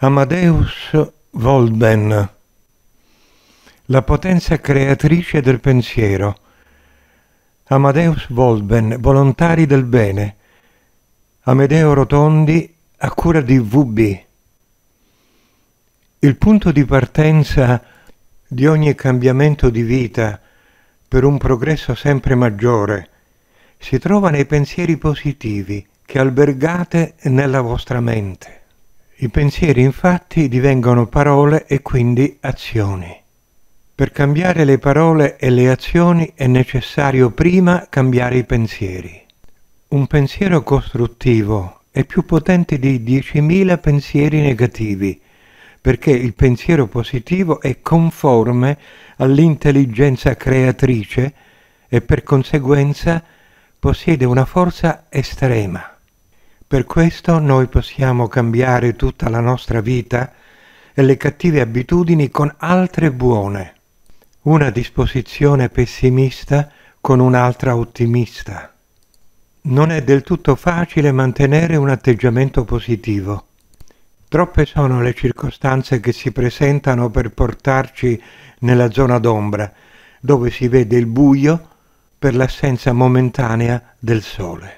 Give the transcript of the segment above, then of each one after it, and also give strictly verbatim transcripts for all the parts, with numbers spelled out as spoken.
Amadeus Volben, la potenza creatrice del pensiero. Amadeus Volben, Volontari del Bene. Amedeo Rotondi, a cura di V B. Il punto di partenza di ogni cambiamento di vita per un progresso sempre maggiore si trova nei pensieri positivi che albergate nella vostra mente. I pensieri infatti divengono parole e quindi azioni. Per cambiare le parole e le azioni è necessario prima cambiare i pensieri. Un pensiero costruttivo è più potente di diecimila pensieri negativi, perché il pensiero positivo è conforme all'intelligenza creatrice e per conseguenza possiede una forza estrema. Per questo noi possiamo cambiare tutta la nostra vita e le cattive abitudini con altre buone. Una disposizione pessimista con un'altra ottimista. Non è del tutto facile mantenere un atteggiamento positivo. Troppe sono le circostanze che si presentano per portarci nella zona d'ombra, dove si vede il buio per l'assenza momentanea del sole.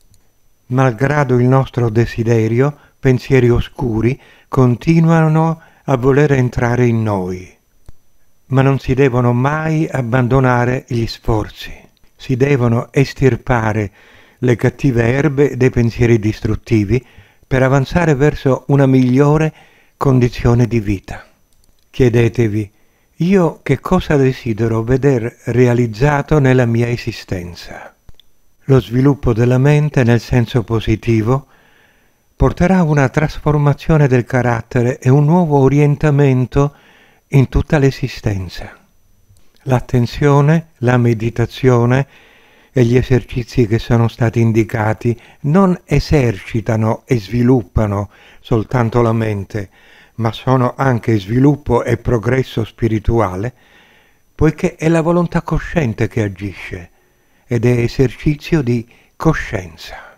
Malgrado il nostro desiderio, pensieri oscuri continuano a voler entrare in noi. Ma non si devono mai abbandonare gli sforzi. Si devono estirpare le cattive erbe dei pensieri distruttivi per avanzare verso una migliore condizione di vita. Chiedetevi, io che cosa desidero veder realizzato nella mia esistenza? Lo sviluppo della mente nel senso positivo porterà a una trasformazione del carattere e un nuovo orientamento in tutta l'esistenza. L'attenzione, la meditazione e gli esercizi che sono stati indicati non esercitano e sviluppano soltanto la mente, ma sono anche sviluppo e progresso spirituale, poiché è la volontà cosciente che agisce ed è esercizio di coscienza.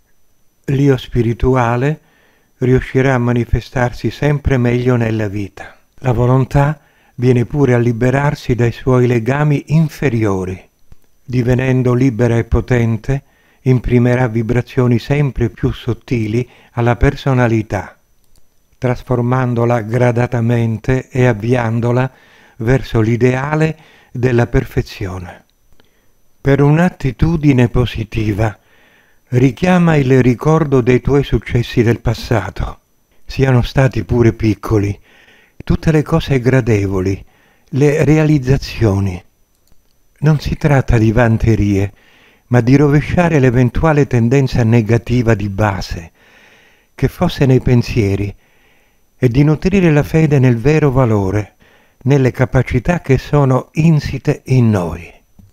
L'io spirituale riuscirà a manifestarsi sempre meglio nella vita. La volontà viene pure a liberarsi dai suoi legami inferiori. Divenendo libera e potente, imprimerà vibrazioni sempre più sottili alla personalità, trasformandola gradatamente e avviandola verso l'ideale della perfezione. Per un'attitudine positiva, richiama il ricordo dei tuoi successi del passato, siano stati pure piccoli, tutte le cose gradevoli, le realizzazioni. Non si tratta di vanterie, ma di rovesciare l'eventuale tendenza negativa di base, che fosse nei pensieri, e di nutrire la fede nel vero valore, nelle capacità che sono insite in noi.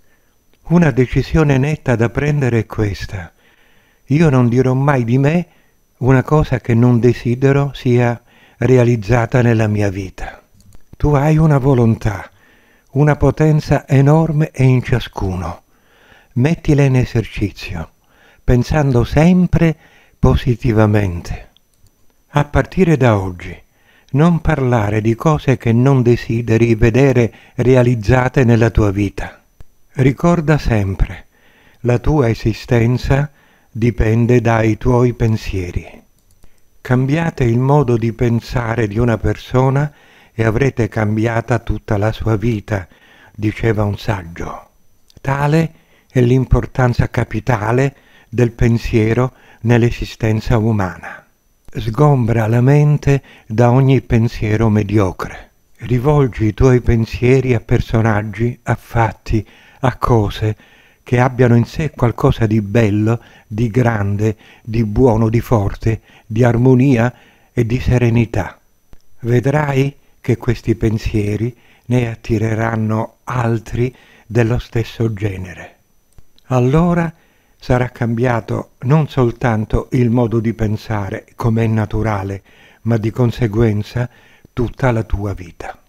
Una decisione netta da prendere è questa. Io non dirò mai di me una cosa che non desidero sia realizzata nella mia vita. Tu hai una volontà, una potenza enorme e in ciascuno. Mettila in esercizio, pensando sempre positivamente. A partire da oggi, non parlare di cose che non desideri vedere realizzate nella tua vita. Ricorda sempre, la tua esistenza dipende dai tuoi pensieri. Cambiate il modo di pensare di una persona e avrete cambiata tutta la sua vita, diceva un saggio. Tale è l'importanza capitale del pensiero nell'esistenza umana. Sgombra la mente da ogni pensiero mediocre. Rivolgi i tuoi pensieri a personaggi, a fatti, a cose che abbiano in sé qualcosa di bello, di grande, di buono, di forte, di armonia e di serenità. Vedrai che questi pensieri ne attireranno altri dello stesso genere. Allora sarà cambiato non soltanto il modo di pensare come è naturale, ma di conseguenza tutta la tua vita.